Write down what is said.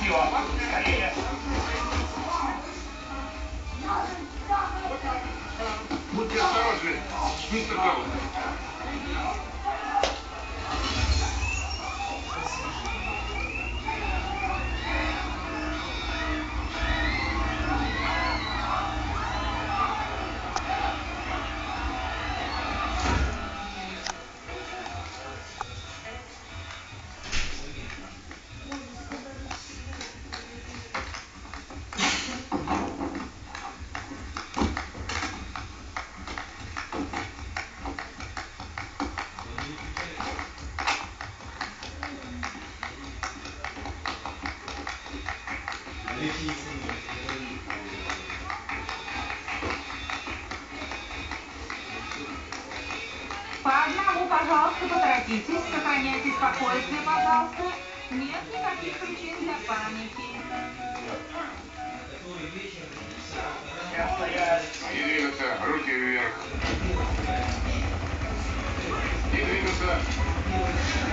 Скорее. Будьте осторожны, мистер Гаут. По одному, пожалуйста, поторопитесь, сохраняйте спокойствие, пожалуйста. Нет никаких причин для паники. Всем стоять. Не двигаться, руки вверх. Не двигаться.